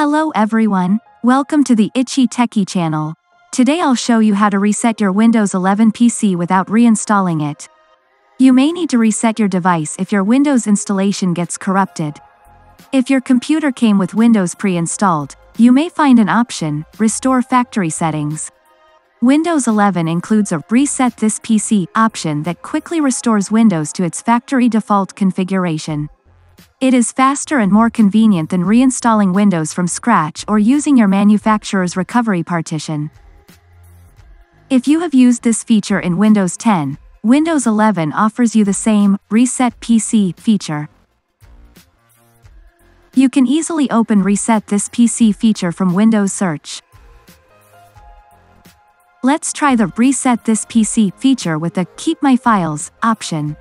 Hello everyone, welcome to the Itchy Techie channel. Today I'll show you how to reset your Windows 11 PC without reinstalling it. You may need to reset your device if your Windows installation gets corrupted. If your computer came with Windows pre-installed, you may find an option, Restore Factory Settings. Windows 11 includes a Reset This PC option that quickly restores Windows to its factory default configuration. It is faster and more convenient than reinstalling Windows from scratch or using your manufacturer's recovery partition. If you have used this feature in Windows 10, Windows 11 offers you the same Reset PC feature. You can easily open Reset This PC feature from Windows Search. Let's try the Reset This PC feature with the Keep My Files option.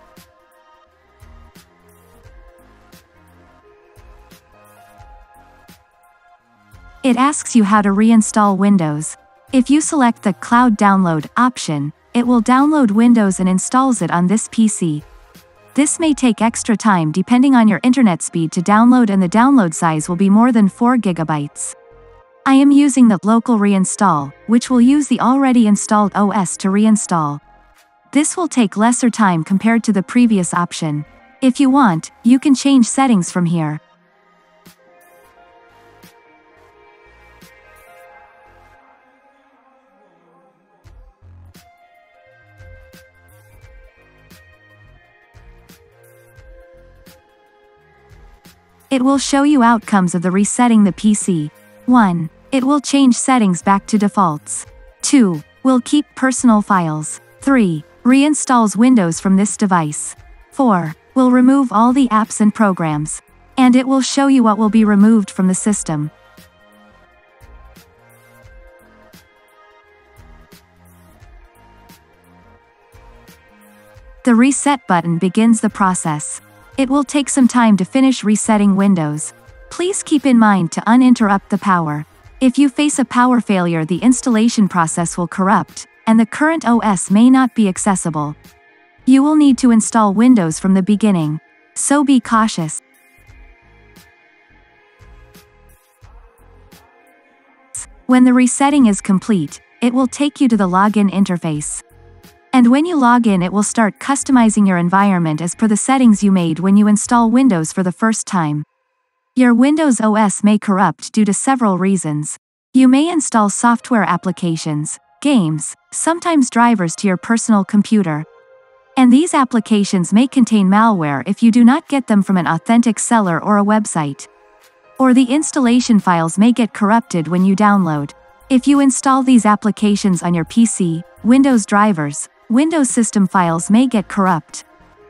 It asks you how to reinstall Windows. If you select the Cloud Download option, it will download Windows and installs it on this PC. This may take extra time depending on your internet speed to download, and the download size will be more than 4 GB. I am using the local reinstall, which will use the already installed OS to reinstall. This will take lesser time compared to the previous option. If you want, you can change settings from here. It will show you outcomes of the resetting the PC. 1. It will change settings back to defaults. 2. Will keep personal files. 3. Reinstalls Windows from this device. 4. Will remove all the apps and programs. And it will show you what will be removed from the system. The reset button begins the process. It will take some time to finish resetting Windows. Please keep in mind to uninterrupt the power. If you face a power failure, the installation process will corrupt, and the current OS may not be accessible. You will need to install Windows from the beginning, so be cautious. When the resetting is complete, it will take you to the login interface. And when you log in, it will start customizing your environment as per the settings you made when you install Windows for the first time. Your Windows OS may corrupt due to several reasons. You may install software applications, games, sometimes drivers to your personal computer. And these applications may contain malware if you do not get them from an authentic seller or a website. Or the installation files may get corrupted when you download. If you install these applications on your PC, Windows drivers, Windows system files may get corrupt.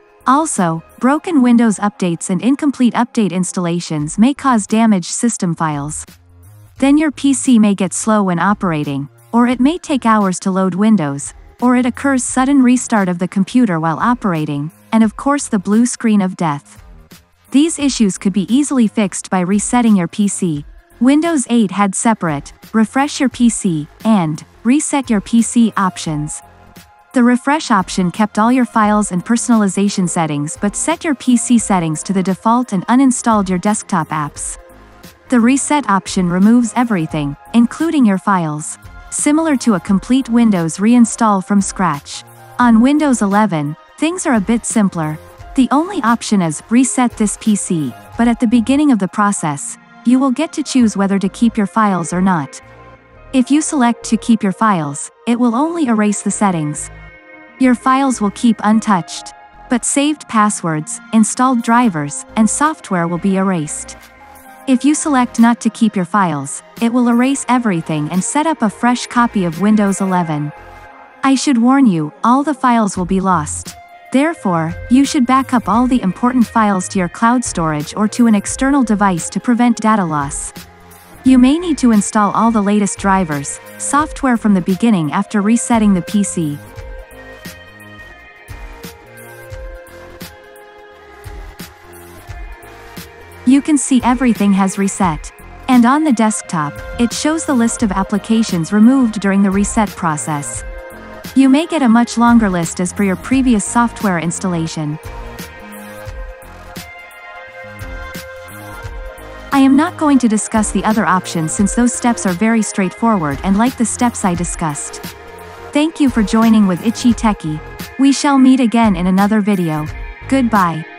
Also, broken Windows updates and incomplete update installations may cause damaged system files. Then your PC may get slow when operating, or it may take hours to load Windows, or it occurs sudden restart of the computer while operating, and of course the blue screen of death. These issues could be easily fixed by resetting your PC. Windows 8 had separate, refresh your PC, and reset your PC options. The refresh option kept all your files and personalization settings but set your PC settings to the default and uninstalled your desktop apps. The reset option removes everything, including your files. Similar to a complete Windows reinstall from scratch. On Windows 11, things are a bit simpler. The only option is Reset This PC, but at the beginning of the process, you will get to choose whether to keep your files or not. If you select to keep your files, it will only erase the settings. Your files will keep untouched, but saved passwords, installed drivers, and software will be erased. If you select not to keep your files, it will erase everything and set up a fresh copy of Windows 11. I should warn you, all the files will be lost. Therefore, you should back up all the important files to your cloud storage or to an external device to prevent data loss. You may need to install all the latest drivers, software from the beginning after resetting the PC. You can see everything has reset. And on the desktop, it shows the list of applications removed during the reset process. You may get a much longer list as per your previous software installation. I am not going to discuss the other options since those steps are very straightforward and like the steps I discussed. Thank you for joining with Itchy Techie. We shall meet again in another video. Goodbye.